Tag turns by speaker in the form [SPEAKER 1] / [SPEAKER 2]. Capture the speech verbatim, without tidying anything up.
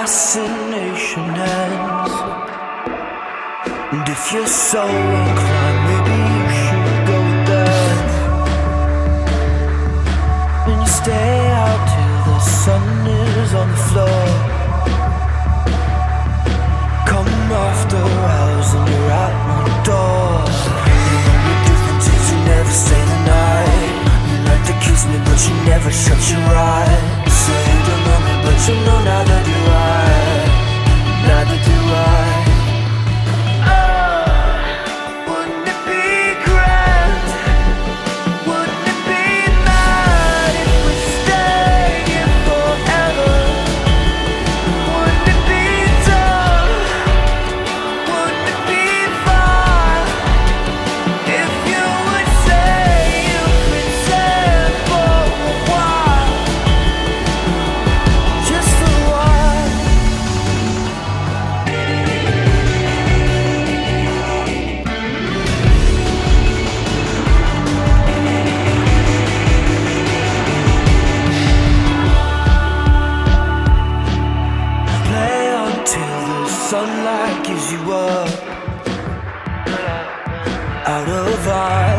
[SPEAKER 1] fascination ends. And if you're so inclined, maybe you should go with death. And you stay out till the sun is on the floor. Come after hours and you're at my door. The only difference is you never stay the night. You like to kiss me but you never shut your eyes. Say you don't know me but you know neither do I. Neither do I. Sunlight gives you up out of eyes.